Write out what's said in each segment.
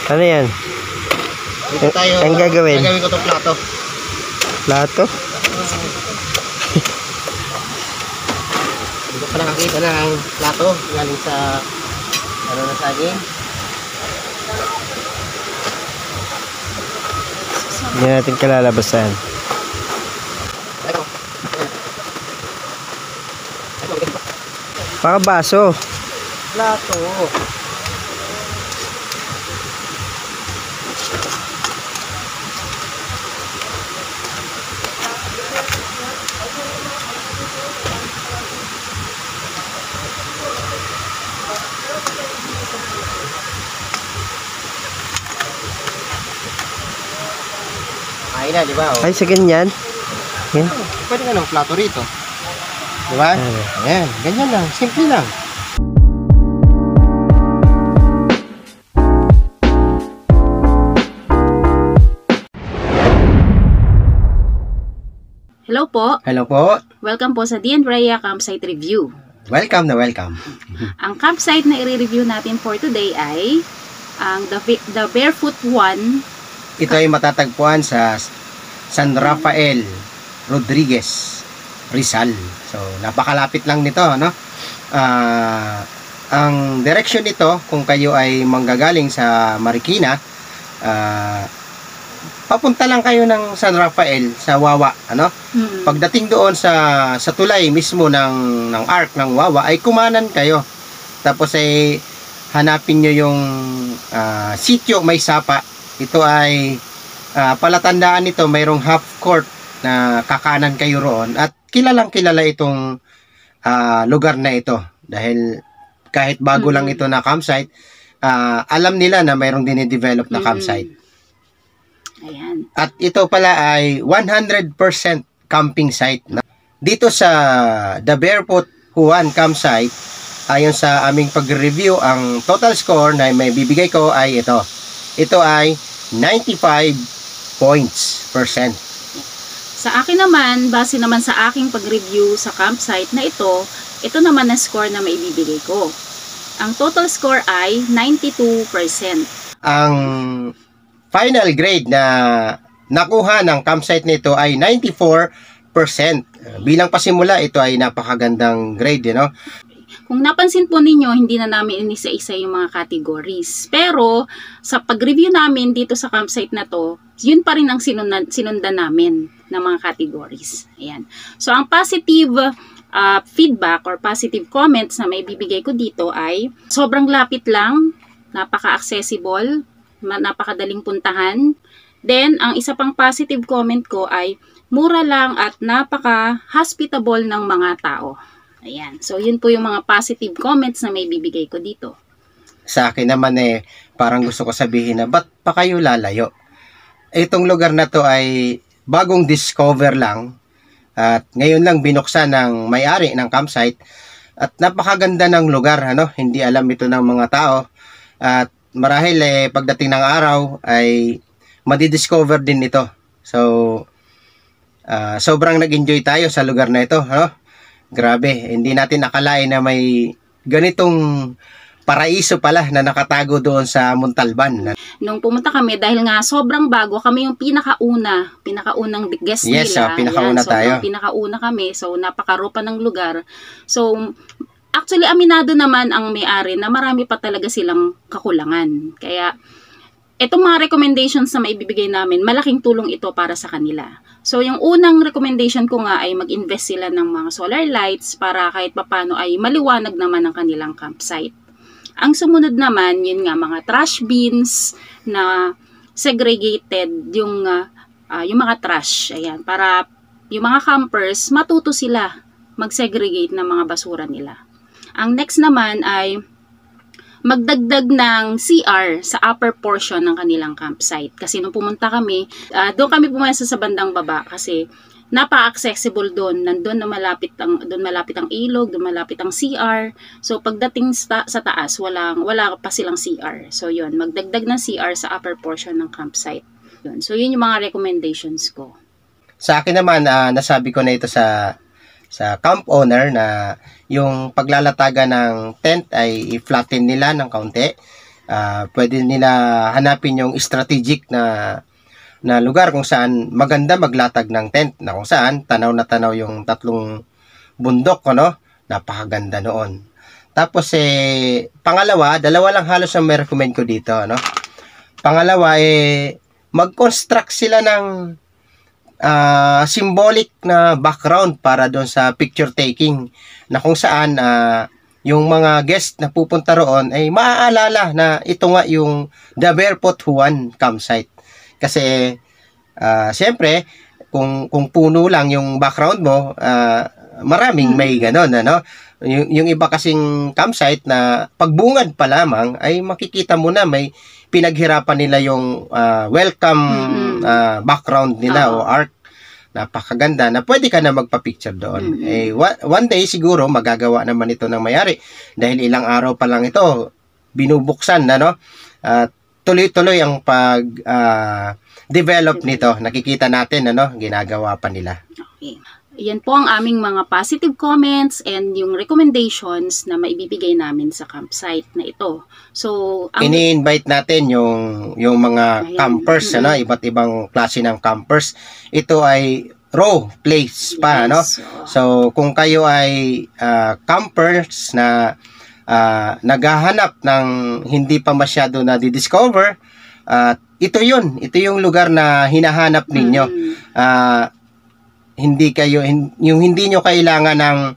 Ano yan? Dito tayo. Ang gagawin? Gagawin ko itong plato. Plato? Dito pa nakakita ng plato. Galing sa ano na saging. Hindi natin kalalabasan. Ito. Baka baso. Plato. Ay na, di ba? Oh. Ay, sa ganyan. Yan. Pwede ka ng plato rito. Di ba? Ayan, ganyan lang. Simple lang. Hello po. Hello po. Welcome po sa Dean Rhea Campsite Review. Welcome na welcome. Ang campsite na i-review natin for today ay ang The Barefoot One. Ito ay matatagpuan sa San Rafael Rodriguez, Rizal. So, napakalapit lang nito, no? Ang direction nito, kung kayo ay manggagaling sa Marikina, papunta lang kayo ng San Rafael sa Wawa, ano? Pagdating doon sa tulay mismo ng arc ng Wawa, ay kumanan kayo. Tapos ay hanapin nyo yung sitio May Sapa. Ito ay palatandaan nito, mayroong half court na kakanan kayo roon. At kilalang kilala itong lugar na ito. Dahil kahit bago lang ito na campsite, alam nila na mayroong dinidevelop na campsite. Ayan. At ito pala ay 100% camping site. Dito sa The Barefoot One campsite, ayon sa aming pag-review, ang total score na may bibigay ko ay ito. Ito ay 95 points%. Sa akin naman, base naman sa aking pag-review sa campsite na ito naman ang score na maibibigay ko. Ang total score ay 92%. Ang final grade na nakuha ng campsite nito ay 94%. Bilang pasimula, ito ay napakagandang grade, you know? Kung napansin po ninyo, hindi na namin inisa-isa yung mga categories. Pero, sa pag-review namin dito sa campsite na to, yun pa rin ang sinundan namin ng mga categories. Ayan. So, ang positive feedback or positive comments na may bibigay ko dito ay sobrang lapit lang, napaka-accessible, napakadaling puntahan. Then, ang isa pang positive comment ko ay mura lang at napaka-hospitable ng mga tao. Ayan. So, yun po yung mga positive comments na may bibigay ko dito. Sa akin naman parang gusto ko sabihin na, ba't pa kayo lalayo? Itong lugar na to ay bagong discover lang. At ngayon lang binuksan ng may-ari ng campsite. At napakaganda ng lugar, ano? Hindi alam ito ng mga tao. At marahil pagdating ng araw ay madidiscover din ito. So, sobrang nag-enjoy tayo sa lugar na ito, ano? Grabe, hindi natin nakalain na may ganitong paraiso pala na nakatago doon sa Montalban. Nung pumunta kami, dahil nga sobrang bago, kami yung pinakaunang guest nila. Yes, pinakauna tayo. Pinakauna kami, so napakarupa ng lugar. So, actually, aminado naman ang may-ari na marami pa talaga silang kakulangan. Kaya, itong mga recommendations na maibibigay namin, malaking tulong ito para sa kanila. So, yung unang recommendation ko nga ay mag-invest sila ng mga solar lights para kahit papano ay maliwanag naman ang kanilang campsite. Ang sumunod naman, yun nga, mga trash bins na segregated yung mga trash. Ayan, para yung mga campers, matuto sila mag-segregate ng mga basura nila. Ang next naman ay magdagdag ng CR sa upper portion ng kanilang campsite. Kasi nung pumunta kami, doon kami pumunta sa bandang baba kasi napaka-accessible doon. Nandun na malapit ang ilog, doon malapit ang CR. So pagdating sa taas, wala pa silang CR. So yun, magdagdag ng CR sa upper portion ng campsite. Yun. So yun yung mga recommendations ko. Sa akin naman, nasabi ko na ito sa camp owner na yung paglalatagan ng tent ay i-flatten nila ng kaunti Pwede nila hanapin yung strategic na lugar kung saan maganda maglatag ng tent, na kung saan tanaw na tanaw yung tatlong bundok, ano? Napakaganda noon. Tapos pangalawa, dalawa lang halos ang recommend ko dito, ano? Pangalawa mag-construct sila ng symbolic na background para doon sa picture taking, na kung saan yung mga guest na pupunta roon ay maaalala na ito nga yung The Barefoot Juan campsite. Kasi siyempre kung puno lang yung background mo, maraming may ganon, ano? Yung iba kasing campsite na pagbungad pa lamang ay makikita mo na may pinaghirapan nila yung welcome background nila o art. Napakaganda na pwede ka na magpa-picture doon. One day siguro magagawa naman ito ng may-ari dahil ilang araw pa lang ito binubuksan na, no? Tuloy-tuloy ang pag develop nito. Nakikita natin, ano, ginagawa pa nila. Okay. Yan po ang aming mga positive comments and yung recommendations na maibibigay namin sa campsite na ito. So, ini-invite natin yung mga campers, ano, iba't ibang klase ng campers. Ito ay raw place pa, ano? So, kung kayo ay campers na naghahanap ng hindi pa masyado na di-discover, ito yung lugar na hinahanap ninyo. Hindi nyo kailangan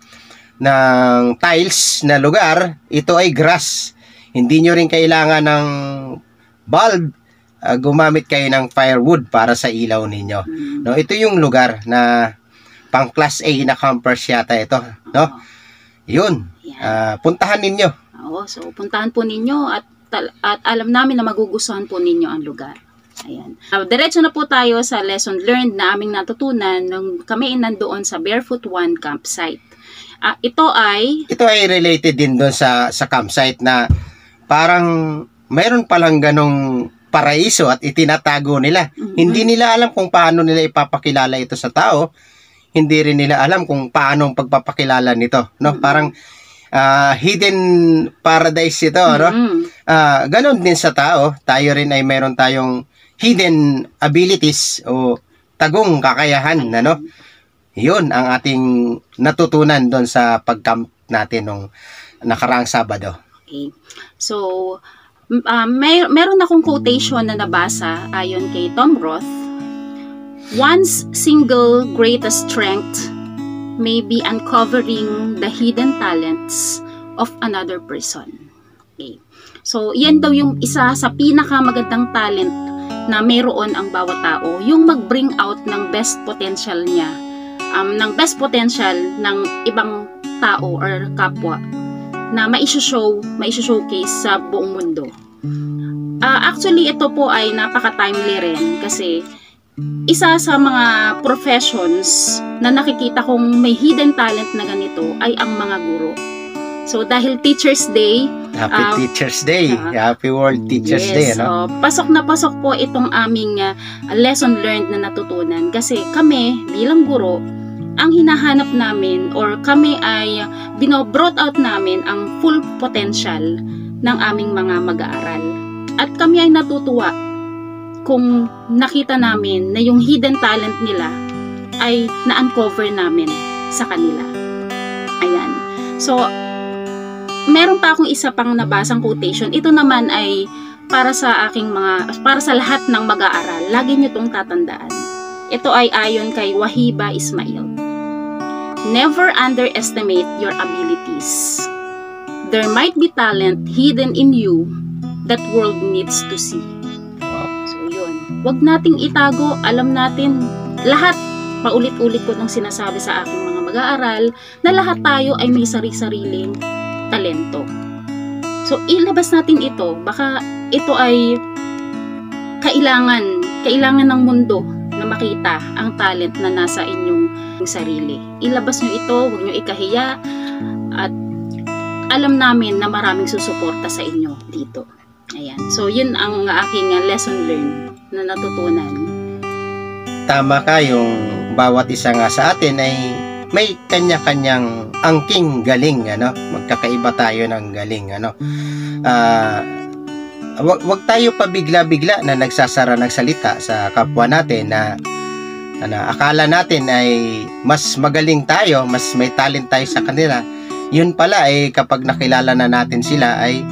ng tiles na lugar, ito ay grass. Hindi nyo rin kailangan ng bulb, gumamit kayo ng firewood para sa ilaw ninyo. No, ito yung lugar na pang class A na campers yata ito, no? Yun. Puntahan ninyo. Oo, so puntahan po ninyo at alam namin na magugustuhan po ninyo ang lugar. Ayan. Diretso na po tayo sa lesson learned na aming natutunan nung kami nandoon sa Barefoot Juan campsite. Ito ay related din doon sa campsite na parang mayroon palang ganong paraiso at itinatago nila. Hindi nila alam kung paano nila ipapakilala ito sa tao. Hindi rin nila alam kung paano ang pagpapakilala nito, no? Parang hidden paradise ito, no? Ganon din sa tao. Tayo rin ay mayroon tayong hidden abilities o tagong kakayahan, ano? Yun ang ating natutunan doon sa pag-camp natin nung nakaraang Sabado. Okay. So, meron akong quotation na nabasa ayon kay Tom Roth. One's single greatest strength may be uncovering the hidden talents of another person. Okay. So, yan daw yung isa sa pinakamagandang talent na mayroon ang bawat tao, yung mag-bring out ng best potential niya, ng best potential ng ibang tao or kapwa na ma-showcase sa buong mundo. Actually, ito po ay napaka-timely rin kasi isa sa mga professions na nakikita kong may hidden talent na ganito ay ang mga guro. So, dahil Teacher's Day, Happy Teacher's Day. Happy World Teacher's Day, ano? Pasok na pasok po itong aming lesson learned na natutunan kasi kami bilang guro, ang hinahanap namin or kami ay brought out namin ang full potential ng aming mga mag-aaral. At kami ay natutuwa kung nakita namin na yung hidden talent nila ay na-uncover namin sa kanila. Ayan. So, meron pa akong isa pang nabasang quotation. Ito naman ay para sa lahat ng mag-aaral. Lagi nyo itong tatandaan. Ito ay ayon kay Wahiba Ismail. Never underestimate your abilities. There might be talent hidden in you that world needs to see. So yun. Huwag nating itago. Alam natin lahat. Paulit-ulit ko nang sinasabi sa aking mga mag-aaral na lahat tayo ay may sari-sariling talento. So, ilabas natin ito. Baka ito ay kailangan ng mundo na makita ang talent na nasa inyong sarili. Ilabas nyo ito, huwag nyo ikahiya, at alam namin na maraming susuporta sa inyo dito. Ayan. So, yun ang aking lesson learned na natutunan. Tama ka, yung bawat isa nga sa atin ay may kanya-kanyang angking galing, ano? Magkakaiba tayo ng galing, ano? wag tayo pabigla-bigla na nagsasara ng salita sa kapwa natin na akala natin ay mas magaling tayo, mas may talent tayo sa kanila. Yun pala ay kapag nakilala na natin sila ay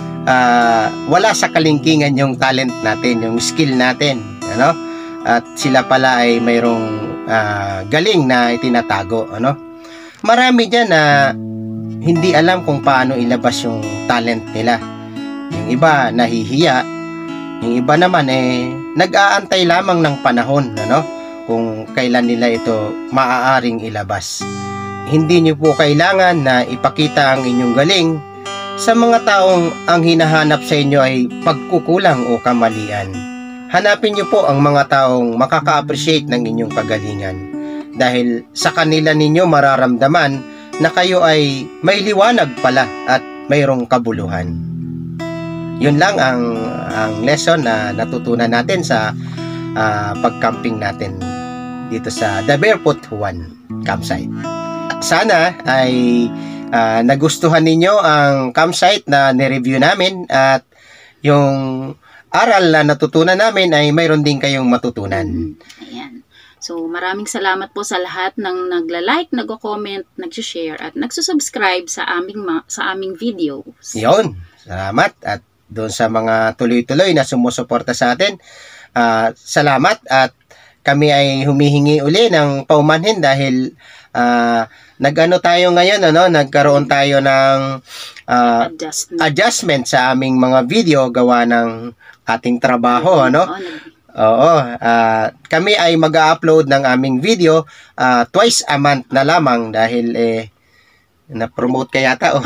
wala sa kalingkingan yung talent natin, yung skill natin, ano? At sila pala ay mayroong galing na itinatago, ano? Marami dyan na hindi alam kung paano ilabas yung talent nila. Yung iba nahihiya, yung iba naman nag-aantay lamang ng panahon, ano? Kung kailan nila ito maaaring ilabas. Hindi niyo po kailangan na ipakita ang inyong galing sa mga taong ang hinahanap sa inyo ay pagkukulang o kamalian. Hanapin niyo po ang mga taong makaka-appreciate ng inyong kagalingan dahil sa kanila ninyo mararamdaman na kayo ay may liwanag pala at mayroong kabuluhan. Yun lang ang lesson na natutunan natin sa pag-camping natin dito sa The Barefoot Juan campsite. Sana ay nagustuhan ninyo ang campsite na nireview namin at yung aral na natutunan namin ay mayroon din kayong matutunan. Ayan. So, maraming salamat po sa lahat ng nagla-like, nagko-comment, nag-share at nagsusubscribe sa aming videos. Yun. Salamat. At doon sa mga tuloy-tuloy na sumusuporta sa atin, salamat at kami ay humihingi uli ng paumanhin dahil nag-ano tayo ngayon, nagkaroon tayo ng adjustment sa aming mga video gawa ng ating trabaho, Oo, kami ay mag-upload ng aming video twice a month na lamang dahil na-promote kaya yata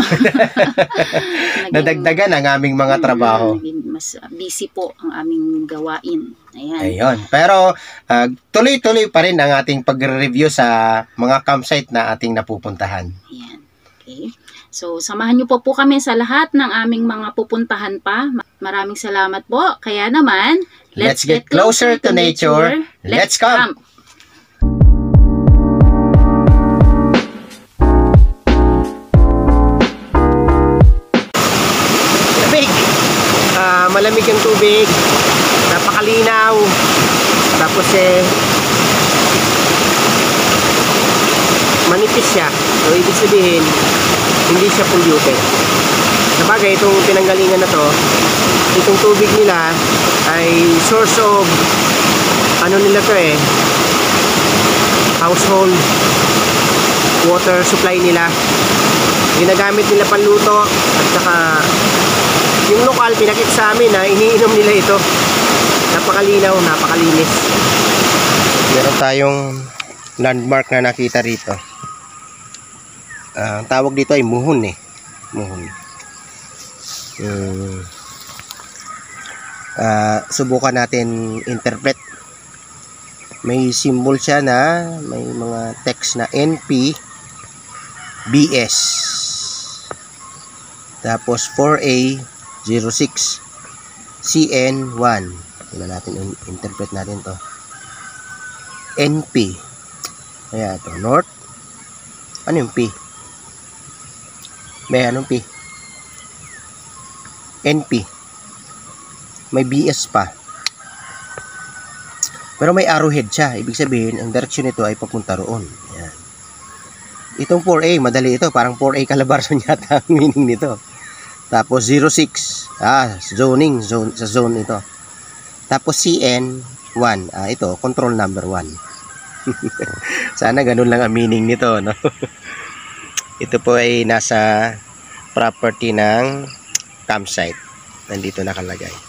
nadagdagan ang aming mga trabaho. Mas busy po ang aming gawain. Ayan. Ayun. Pero tuloy-tuloy pa rin ang ating pag-review sa mga campsite na ating napupuntahan. Ayan. Okay. So, samahan niyo po kami sa lahat ng aming mga pupuntahan pa. Maraming salamat po. Kaya naman, let's get closer to nature. Let's camp! Malamig ang tubig, napakalinaw, tapos manipis siya. So ibig sabihin hindi siya polluted. Sabagay itong pinanggalingan na to, itong tubig nila ay source of nila to household water supply nila. Ginagamit nila panluto at saka yung lokal pinakit sa amin na iniinom nila ito. Napakalinaw, napakalinis. Meron tayong landmark na nakita rito. Ang tawag dito ay muhon muhon. Subukan natin interpret. May symbol siya na may mga text na NP BS. Tapos 4A 06 CN1. Tingnan natin, interpret natin to. NP. Kaya ito, North. Ano yung P? Anong P? NP. May BS pa. Pero may arrowhead siya. Ibig sabihin, ang direction nito ay papunta roon. Yan. Itong 4A, madali ito. Parang 4A Calabarzon yata ang meaning nito. Tapos 06, zoning, sa zone ito. Tapos CN1, ito, control number 1. Sana ganun lang ang meaning nito, no? Ito po ay nasa property ng campsite. Nandito nakalagay.